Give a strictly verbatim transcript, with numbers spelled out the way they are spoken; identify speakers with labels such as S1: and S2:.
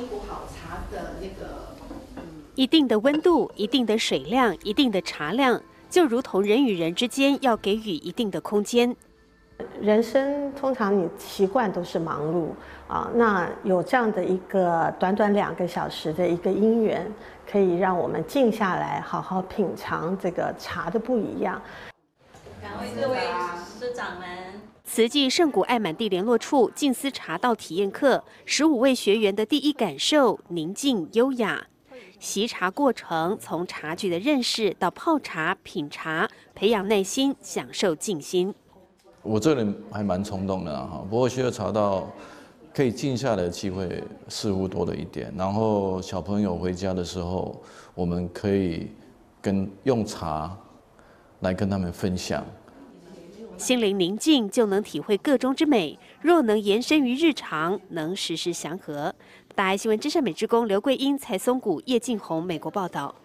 S1: 壶好茶的那个，嗯，
S2: 一定的温度、一定的水量、一定的茶量，就如同人与人之间要给予一定的空间。
S3: 人生通常你习惯都是忙碌啊，那有这样的一个短短两个小时的一个因缘，可以让我们静下来，好好品尝这个茶的不一样。
S4: 感恩各位师长们。
S2: 慈济圣谷爱满地联络处静思茶道体验课，十五位学员的第一感受：宁静优雅。习茶过程从茶具的认识到泡茶、品茶，培养耐心，享受静心。
S5: 我这人还蛮冲动的哈，不过学了茶道，可以静下来的机会似乎多了一点。然后小朋友回家的时候，我们可以跟用茶来跟他们分享。
S2: 心灵宁静，就能体会个中之美。若能延伸于日常，能时时祥和。大爱新闻之声美之工刘桂英、蔡松谷、叶静红，美国报道。